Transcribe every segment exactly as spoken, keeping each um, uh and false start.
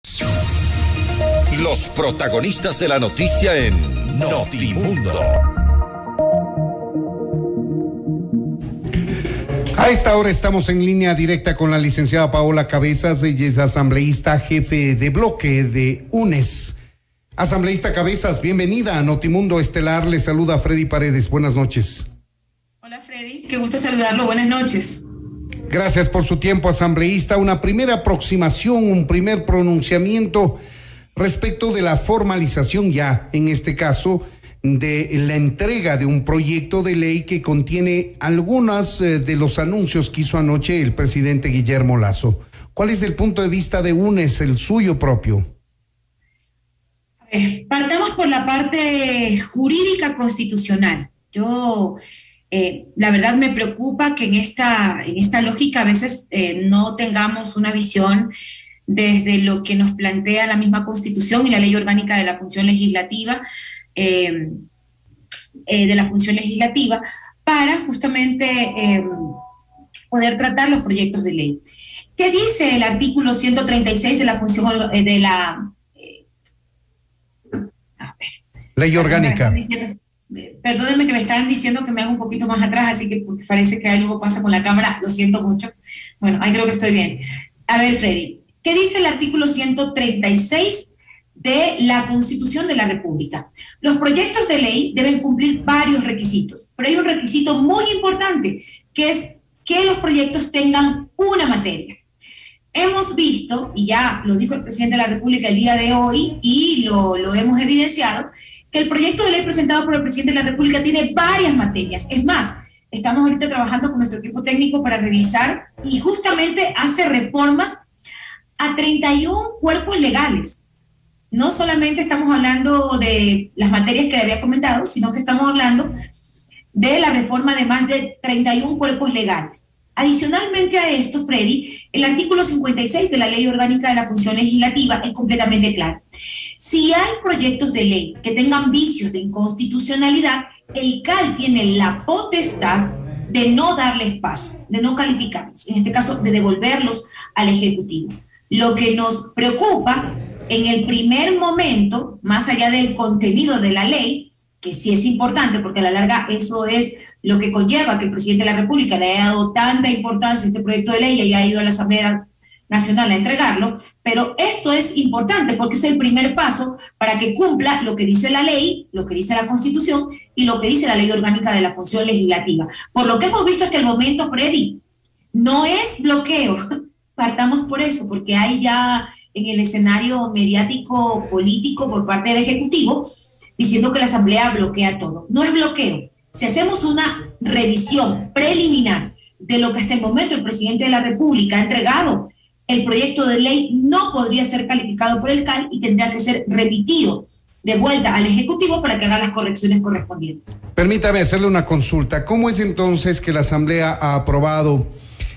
Los protagonistas de la noticia en Notimundo. A esta hora estamos en línea directa con la licenciada Paola Cabezas, ella es asambleísta jefe de bloque de UNES. Asambleísta Cabezas, bienvenida a Notimundo Estelar, le saluda Freddy Paredes, buenas noches. Hola Freddy, qué gusto saludarlo, buenas noches. Gracias por su tiempo, asambleísta. Una primera aproximación, un primer pronunciamiento respecto de la formalización ya, en este caso, de la entrega de un proyecto de ley que contiene algunos eh, de los anuncios que hizo anoche el presidente Guillermo Lasso. ¿Cuál es el punto de vista de UNES, el suyo propio? Eh, partamos por la parte jurídica constitucional. Yo, eh, la verdad me preocupa que en esta, en esta lógica a veces eh, no tengamos una visión desde lo que nos plantea la misma Constitución y la Ley Orgánica de la Función Legislativa, Eh, eh, de la función legislativa para justamente eh, poder tratar los proyectos de ley. ¿Qué dice el artículo ciento treinta y seis de la función eh, de la eh, a ver, Ley Orgánica? Diciendo, perdónenme que me estaban diciendo que me haga un poquito más atrás, así que porque parece que algo pasa con la cámara, lo siento mucho. Bueno, ahí creo que estoy bien. A ver, Freddy, ¿qué dice el artículo ciento treinta y seis de la Constitución de la República? Los proyectos de ley deben cumplir varios requisitos, pero hay un requisito muy importante, que es que los proyectos tengan una materia. Hemos visto, y ya lo dijo el presidente de la República el día de hoy, y lo, lo hemos evidenciado, que el proyecto de ley presentado por el presidente de la República tiene varias materias. Es más, estamos ahorita trabajando con nuestro equipo técnico para revisar, y justamente hace reformas a treinta y uno cuerpos legales. No solamente estamos hablando de las materias que le había comentado, sino que estamos hablando de la reforma de más de treinta y uno cuerpos legales. Adicionalmente a esto, Freddy, el artículo cincuenta y seis de la Ley Orgánica de la Función Legislativa es completamente claro. Si hay proyectos de ley que tengan vicios de inconstitucionalidad, el C A L tiene la potestad de no darles paso, de no calificarlos, en este caso de devolverlos al Ejecutivo. Lo que nos preocupa en el primer momento, más allá del contenido de la ley, que sí es importante, porque a la larga eso es lo que conlleva que el presidente de la República le haya dado tanta importancia a este proyecto de ley y haya ido a la Asamblea Nacional a entregarlo, pero esto es importante porque es el primer paso para que cumpla lo que dice la ley, lo que dice la Constitución y lo que dice la Ley Orgánica de la Función Legislativa. Por lo que hemos visto hasta el momento, Freddy, no es bloqueo, partamos por eso, porque hay ya en el escenario mediático político por parte del Ejecutivo, diciendo que la Asamblea bloquea todo. No es bloqueo. Si hacemos una revisión preliminar de lo que hasta el momento el presidente de la República ha entregado, el proyecto de ley no podría ser calificado por el C A L y tendría que ser remitido de vuelta al Ejecutivo para que haga las correcciones correspondientes. Permítame hacerle una consulta. ¿Cómo es entonces que la Asamblea ha aprobado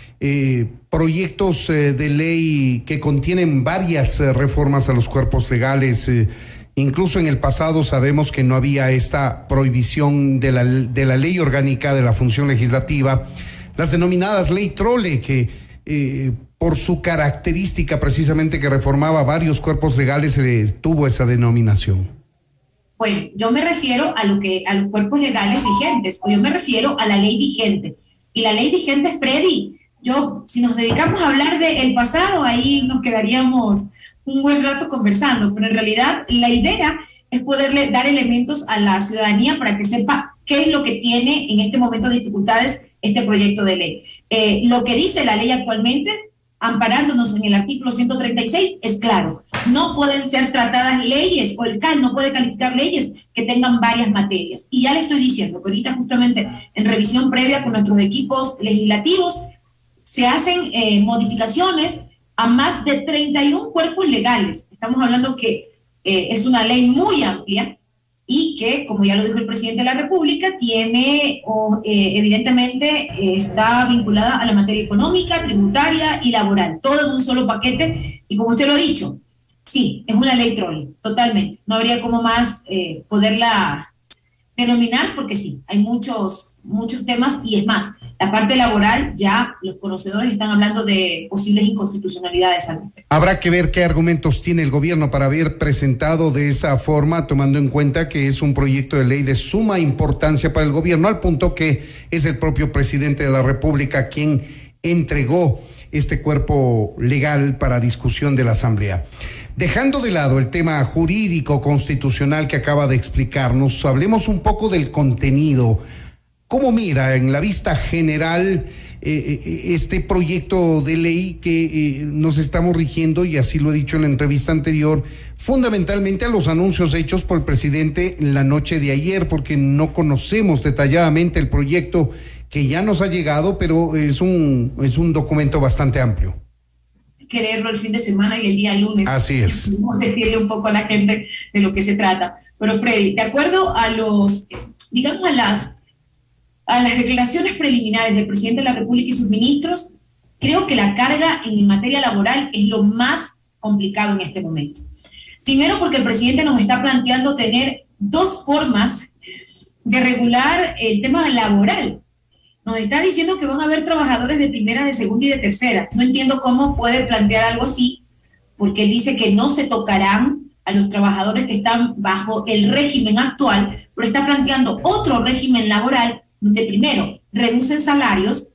Eh, proyectos eh, de ley que contienen varias eh, reformas a los cuerpos legales? Eh, incluso en el pasado sabemos que no había esta prohibición de la, de la Ley Orgánica de la Función Legislativa, las denominadas ley trole, que eh, por su característica precisamente que reformaba varios cuerpos legales eh, tuvo esa denominación. Bueno, yo me refiero a lo que a los cuerpos legales vigentes, o yo me refiero a la ley vigente. Y la ley vigente, Freddy, yo, si nos dedicamos a hablar del pasado, ahí nos quedaríamos un buen rato conversando, pero en realidad la idea es poderle dar elementos a la ciudadanía para que sepa qué es lo que tiene en este momento de dificultades este proyecto de ley. Eh, lo que dice la ley actualmente, amparándonos en el artículo ciento treinta y seis, es claro, no pueden ser tratadas leyes, o el C A L no puede calificar leyes que tengan varias materias. Y ya le estoy diciendo que ahorita justamente en revisión previa con nuestros equipos legislativos, se hacen eh, modificaciones a más de treinta y uno cuerpos legales. Estamos hablando que eh, es una ley muy amplia y que, como ya lo dijo el presidente de la República, tiene, o, eh, evidentemente, eh, está vinculada a la materia económica, tributaria y laboral, todo en un solo paquete. Y como usted lo ha dicho, sí, es una ley trole, totalmente. No habría como más eh, poderla denominar, porque sí, hay muchos, muchos temas, y es más, la parte laboral ya los conocedores están hablando de posibles inconstitucionalidades. Habrá que ver qué argumentos tiene el gobierno para haber presentado de esa forma, tomando en cuenta que es un proyecto de ley de suma importancia para el gobierno, al punto que es el propio presidente de la República quien entregó este cuerpo legal para discusión de la Asamblea. Dejando de lado el tema jurídico constitucional que acaba de explicarnos, hablemos un poco del contenido. ¿Cómo mira en la vista general eh, este proyecto de ley que eh, nos estamos rigiendo, y así lo he dicho en la entrevista anterior, fundamentalmente a los anuncios hechos por el presidente la noche de ayer, porque no conocemos detalladamente el proyecto que ya nos ha llegado, pero es un, es un documento bastante amplio? Que leerlo el fin de semana y el día lunes. Así es. Vamos a decirle un poco a la gente de lo que se trata. Pero Freddy, de acuerdo a los, digamos, a las, a las declaraciones preliminares del presidente de la República y sus ministros, creo que la carga en materia laboral es lo más complicado en este momento. Primero, porque el presidente nos está planteando tener dos formas de regular el tema laboral. Nos está diciendo que van a haber trabajadores de primera, de segunda y de tercera. No entiendo cómo puede plantear algo así, porque él dice que no se tocarán a los trabajadores que están bajo el régimen actual, pero está planteando otro régimen laboral donde primero reducen salarios,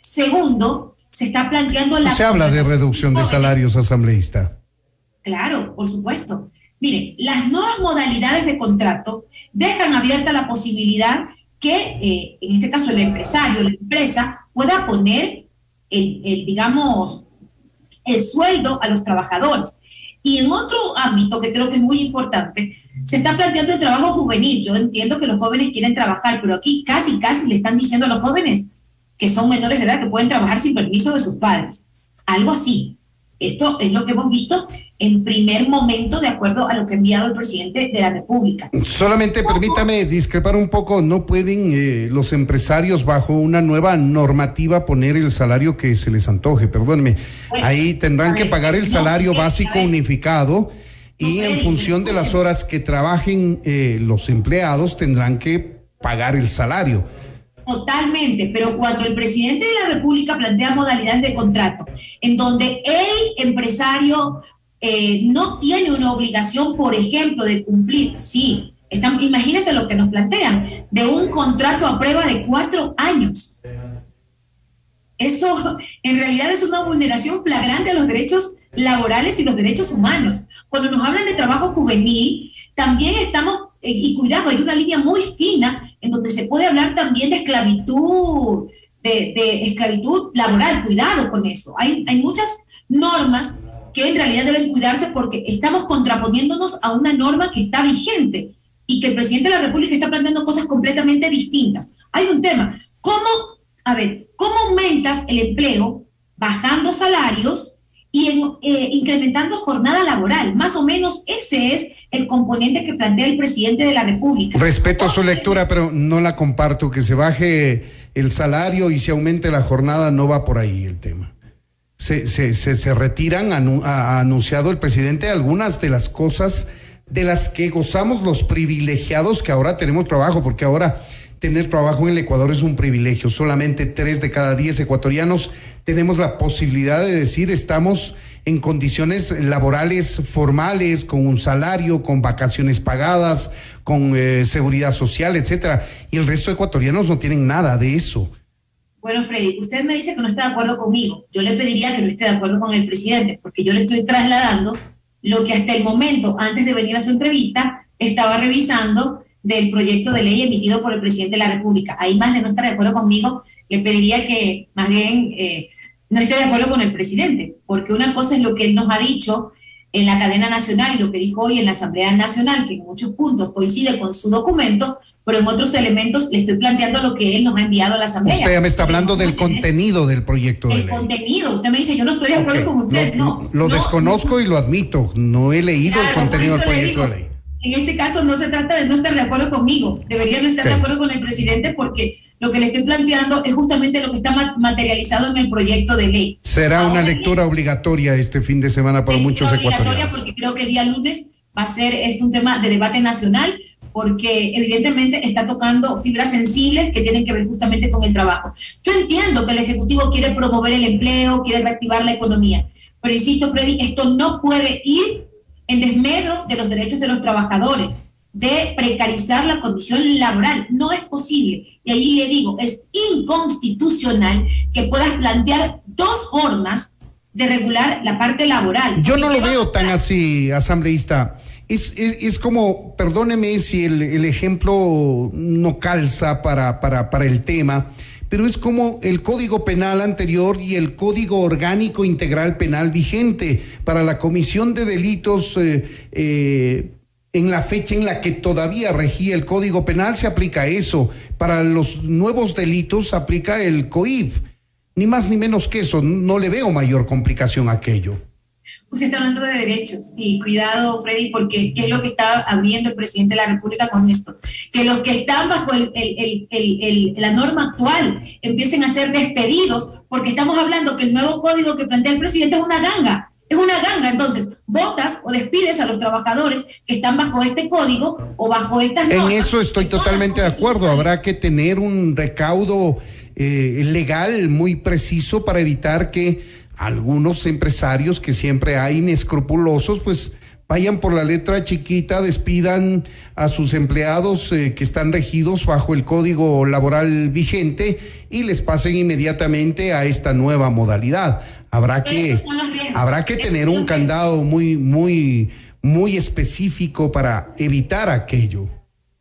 segundo se está planteando la... Se habla de reducción de salarios, asambleísta. Claro, por supuesto. Miren, las nuevas modalidades de contrato dejan abierta la posibilidad que, eh, en este caso, el empresario, la empresa, pueda poner el, el, digamos, el sueldo a los trabajadores. Y en otro ámbito que creo que es muy importante, se está planteando el trabajo juvenil. Yo entiendo que los jóvenes quieren trabajar, pero aquí casi, casi le están diciendo a los jóvenes que son menores de edad que pueden trabajar sin permiso de sus padres. Algo así. Esto es lo que hemos visto en primer momento, de acuerdo a lo que ha enviado el presidente de la República. Solamente permítame discrepar un poco. No pueden eh, los empresarios, bajo una nueva normativa, poner el salario que se les antoje, perdónenme. Bueno, ahí tendrán ver, que pagar el salario no, básico ver, unificado y no, en función de las horas que trabajen eh, los empleados tendrán que pagar el salario. Totalmente, pero cuando el presidente de la República plantea modalidades de contrato en donde el empresario eh, no tiene una obligación, por ejemplo, de cumplir, sí, están, imagínense lo que nos plantean, de un contrato a prueba de cuatro años. Eso en realidad es una vulneración flagrante a los derechos laborales y los derechos humanos. Cuando nos hablan de trabajo juvenil, también estamos, eh, y cuidado, hay una línea muy fina en donde se puede hablar también de esclavitud, de, de esclavitud laboral. Cuidado con eso. Hay, hay muchas normas que en realidad deben cuidarse porque estamos contraponiéndonos a una norma que está vigente y que el presidente de la República está planteando cosas completamente distintas. Hay un tema. ¿Cómo, a ver, cómo aumentas el empleo bajando salarios y en, eh, incrementando jornada laboral? Más o menos ese es el componente que plantea el presidente de la República. Respeto su lectura, pero no la comparto. Que se baje el salario y se aumente la jornada, no va por ahí el tema. Se, se, se, se retiran, anu, ha anunciado el presidente, algunas de las cosas de las que gozamos los privilegiados que ahora tenemos trabajo, porque ahora tener trabajo en el Ecuador es un privilegio. Solamente tres de cada diez ecuatorianos tenemos la posibilidad de decir estamos en condiciones laborales formales, con un salario, con vacaciones pagadas, con eh, seguridad social, etcétera. Y el resto de ecuatorianos no tienen nada de eso. Bueno, Freddy, usted me dice que no está de acuerdo conmigo. Yo le pediría que no esté de acuerdo con el presidente, porque yo le estoy trasladando lo que hasta el momento, antes de venir a su entrevista, estaba revisando del proyecto de ley emitido por el presidente de la República. Ahí, más de no estar de acuerdo conmigo, le pediría que más bien eh, no esté de acuerdo con el presidente, porque una cosa es lo que él nos ha dicho en la cadena nacional y lo que dijo hoy en la Asamblea Nacional, que en muchos puntos coincide con su documento, pero en otros elementos le estoy planteando lo que él nos ha enviado a la Asamblea. Usted ya me está hablando del contenido del proyecto de ley. El contenido, usted me dice, yo no estoy de acuerdo okay. con usted, lo, no. Lo no, desconozco no, y lo admito, no he leído claro, el contenido del proyecto de ley. En este caso no se trata de no estar de acuerdo conmigo, debería no estar okay. de acuerdo con el presidente porque lo que le estoy planteando es justamente lo que está materializado en el proyecto de ley. Será Ahora, una lectura bien, obligatoria este fin de semana para muchos ecuatorianos. Porque creo que el día lunes va a ser esto un tema de debate nacional, porque evidentemente está tocando fibras sensibles que tienen que ver justamente con el trabajo. Yo entiendo que el Ejecutivo quiere promover el empleo, quiere reactivar la economía, pero insisto, Freddy, esto no puede ir en desmedro de los derechos de los trabajadores, de precarizar la condición laboral. No es posible. Y ahí le digo, es inconstitucional que puedas plantear dos formas de regular la parte laboral. Yo no lo veo tan así, asambleísta. Es, es, es como, perdóneme si el, el ejemplo no calza para, para, para el tema, pero es como el Código Penal anterior y el Código Orgánico Integral Penal vigente para la comisión de delitos eh, eh, en la fecha en la que todavía regía el Código Penal se aplica eso. Para los nuevos delitos se aplica el C O I F. Ni más ni menos que eso. No le veo mayor complicación a aquello. Usted está hablando de derechos y cuidado, Freddy, porque ¿qué es lo que está abriendo el presidente de la República con esto? Que los que están bajo el, el, el, el, el, la norma actual empiecen a ser despedidos, porque estamos hablando que el nuevo código que plantea el presidente es una ganga, es una ganga. Entonces, votas o despides a los trabajadores que están bajo este código o bajo estas normas. En eso estoy totalmente de acuerdo. Habrá que tener un recaudo eh, legal muy preciso para evitar que algunos empresarios, que siempre hay inescrupulosos, pues vayan por la letra chiquita, despidan a sus empleados eh, que están regidos bajo el código laboral vigente y les pasen inmediatamente a esta nueva modalidad. Habrá que, habrá que tener un candado muy, muy, muy específico para evitar aquello.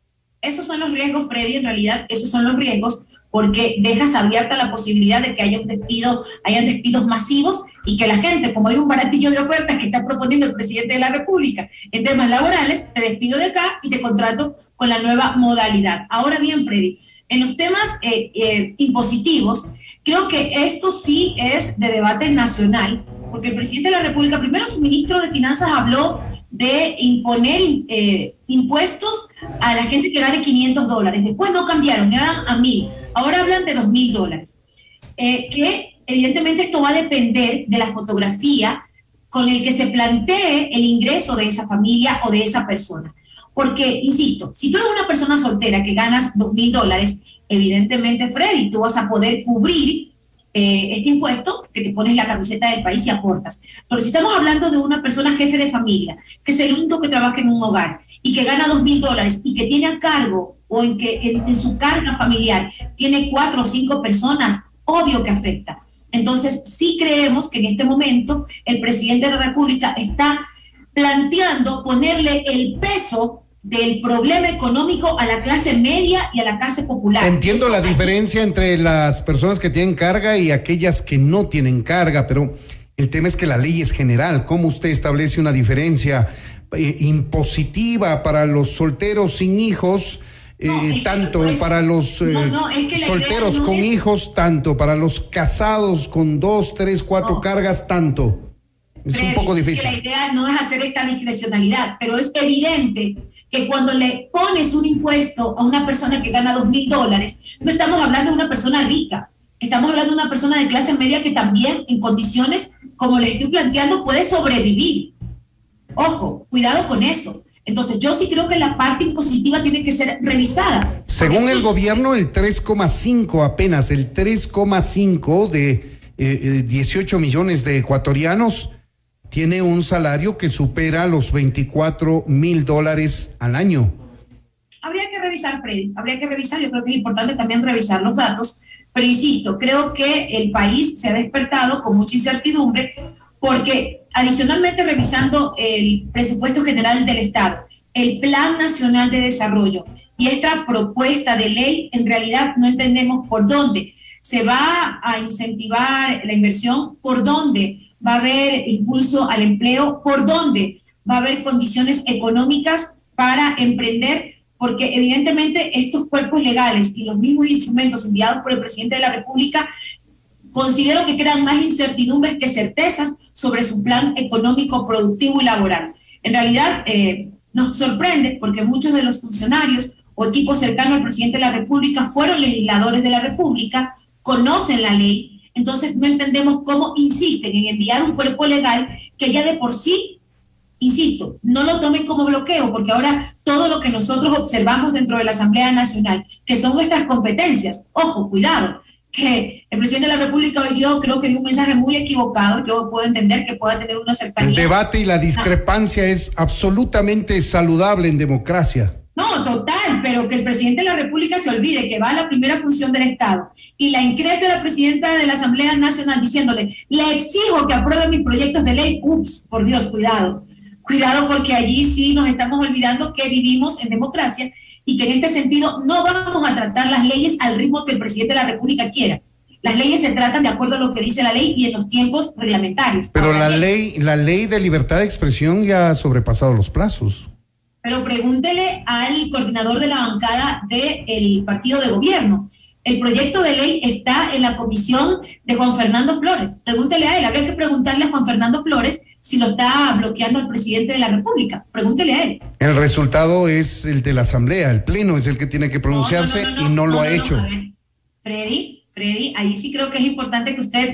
Esos son los riesgos, Freddy, en realidad esos son los riesgos, porque dejas abierta la posibilidad de que haya un despido, hayan despidos masivos y que la gente, como hay un baratillo de ofertas que está proponiendo el presidente de la República en temas laborales, te despido de acá y te contrato con la nueva modalidad. Ahora bien, Freddy, en los temas eh, eh, impositivos, creo que esto sí es de debate nacional, porque el presidente de la República, primero su ministro de Finanzas habló de imponer eh, impuestos a la gente que gane quinientos dólares. Después no cambiaron, eran a mil. Ahora hablan de dos mil dólares. Eh, que evidentemente esto va a depender de la fotografía con el que se plantee el ingreso de esa familia o de esa persona. Porque, insisto, si tú eres una persona soltera que ganas dos mil dólares, evidentemente, Freddy, tú vas a poder cubrir Eh, este impuesto, que te pones la camiseta del país y aportas. Pero si estamos hablando de una persona jefe de familia, que es el único que trabaja en un hogar y que gana dos mil dólares y que tiene a cargo o en que en, en su carga familiar tiene cuatro o cinco personas, obvio que afecta. Entonces sí creemos que en este momento el presidente de la República está planteando ponerle el peso del problema económico a la clase media y a la clase popular. Entiendo Eso la hay... diferencia entre las personas que tienen carga y aquellas que no tienen carga, pero el tema es que la ley es general. ¿Cómo usted establece una diferencia eh, impositiva para los solteros sin hijos, eh, no, tanto es, para los eh, no, no, es que solteros no con es... hijos, tanto para los casados con dos, tres, cuatro no. cargas, tanto? Es Freddy, un poco difícil. Que la idea no es hacer esta discrecionalidad, pero es evidente que cuando le pones un impuesto a una persona que gana dos mil dólares, no estamos hablando de una persona rica, estamos hablando de una persona de clase media que también en condiciones como les estoy planteando puede sobrevivir. Ojo, cuidado con eso. Entonces yo sí creo que la parte impositiva tiene que ser revisada. Según el sí, gobierno, el tres coma cinco apenas, el tres coma cinco de eh, dieciocho millones de ecuatorianos tiene un salario que supera los veinticuatro mil dólares al año. Habría que revisar, Freddy, habría que revisar, yo creo que es importante también revisar los datos, pero insisto, creo que el país se ha despertado con mucha incertidumbre porque adicionalmente revisando el presupuesto general del Estado, el Plan Nacional de Desarrollo y esta propuesta de ley, en realidad no entendemos por dónde se va a incentivar la inversión, por dónde va a haber impulso al empleo, por dónde va a haber condiciones económicas para emprender, porque evidentemente estos cuerpos legales y los mismos instrumentos enviados por el presidente de la República considero que crean más incertidumbres que certezas sobre su plan económico, productivo y laboral. En realidad eh, nos sorprende porque muchos de los funcionarios o equipos cercanos al presidente de la República fueron legisladores de la República, conocen la ley. Entonces no entendemos cómo insisten en enviar un cuerpo legal que ya de por sí insisto, no lo tomen como bloqueo, porque ahora todo lo que nosotros observamos dentro de la Asamblea Nacional, que son nuestras competencias, ojo, cuidado, que el presidente de la República hoy dio, creo que dio un mensaje muy equivocado. Yo puedo entender que pueda tener una cercanía. El debate y la discrepancia ah. es absolutamente saludable en democracia. No, total, pero que el presidente de la República se olvide que va a la primera función del Estado y la increpe a la presidenta de la Asamblea Nacional diciéndole, le exijo que apruebe mis proyectos de ley. Ups, por Dios, cuidado. Cuidado, porque allí sí nos estamos olvidando que vivimos en democracia y que en este sentido no vamos a tratar las leyes al ritmo que el presidente de la República quiera. Las leyes se tratan de acuerdo a lo que dice la ley y en los tiempos reglamentarios. Pero Ahora, la ley, la ley de libertad de expresión ya ha sobrepasado los plazos. Pero pregúntele al coordinador de la bancada del partido de gobierno. El proyecto de ley está en la comisión de Juan Fernando Flores. Pregúntele a él. Habría que preguntarle a Juan Fernando Flores si lo está bloqueando el presidente de la República. Pregúntele a él. El resultado es el de la Asamblea. El Pleno es el que tiene que pronunciarse no, no, no, no, y no, no lo no, ha no, hecho. No, Freddy, Freddy, ahí sí creo que es importante que usted,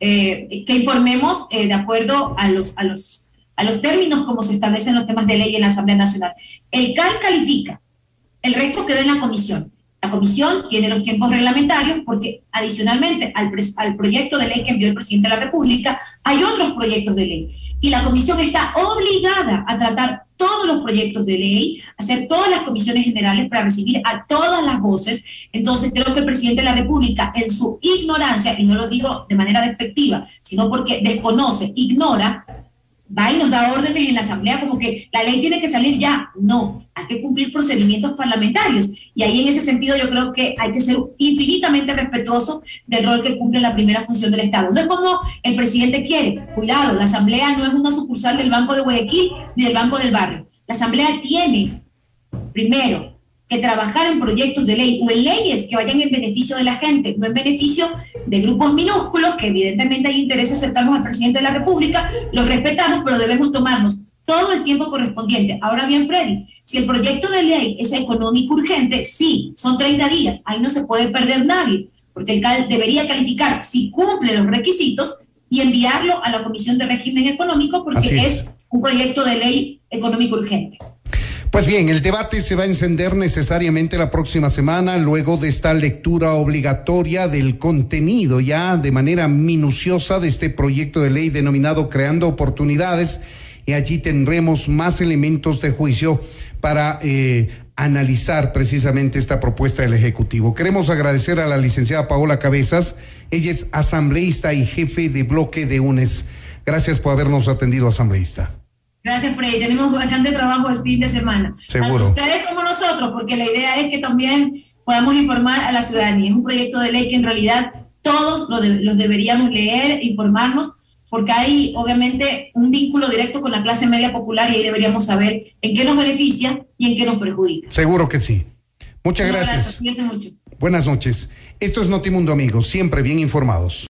eh, que informemos eh, de acuerdo a los, a los a los términos como se establecen los temas de ley en la Asamblea Nacional. El C A L califica, el resto quedó en la comisión. La comisión tiene los tiempos reglamentarios porque adicionalmente al, al proyecto de ley que envió el presidente de la República hay otros proyectos de ley y la comisión está obligada a tratar todos los proyectos de ley, hacer todas las comisiones generales para recibir a todas las voces. Entonces creo que el presidente de la República en su ignorancia, y no lo digo de manera despectiva, sino porque desconoce, ignora, va y nos da órdenes en la Asamblea como que la ley tiene que salir ya. No, hay que cumplir procedimientos parlamentarios. Y ahí en ese sentido yo creo que hay que ser infinitamente respetuosos del rol que cumple la primera función del Estado. No es como el presidente quiere. Cuidado, la Asamblea no es una sucursal del Banco de Guayaquil ni del Banco del Barrio. La Asamblea tiene, primero, que trabajar en proyectos de ley o en leyes que vayan en beneficio de la gente, no en beneficio de grupos minúsculos, que evidentemente hay intereses cercanos al presidente de la República, los respetamos, pero debemos tomarnos todo el tiempo correspondiente. Ahora bien, Freddy, si el proyecto de ley es económico urgente, sí, son treinta días, ahí no se puede perder nadie, porque el C A L debería calificar si cumple los requisitos y enviarlo a la Comisión de Régimen Económico, porque es. es un proyecto de ley económico urgente. Pues bien, el debate se va a encender necesariamente la próxima semana, luego de esta lectura obligatoria del contenido ya de manera minuciosa de este proyecto de ley denominado Creando Oportunidades, y allí tendremos más elementos de juicio para eh, analizar precisamente esta propuesta del Ejecutivo. Queremos agradecer a la licenciada Paola Cabezas, ella es asambleísta y jefe de bloque de U N E S. Gracias por habernos atendido, asambleísta. Gracias, Freddy. Tenemos bastante trabajo el fin de semana. Seguro. Tanto ustedes como nosotros, porque la idea es que también podamos informar a la ciudadanía. Es un proyecto de ley que en realidad todos lo de, los deberíamos leer, informarnos, porque hay obviamente un vínculo directo con la clase media popular y ahí deberíamos saber en qué nos beneficia y en qué nos perjudica. Seguro que sí. Muchas gracias. Gracias. Cuídense mucho. Buenas noches. Esto es Notimundo, amigos, siempre bien informados.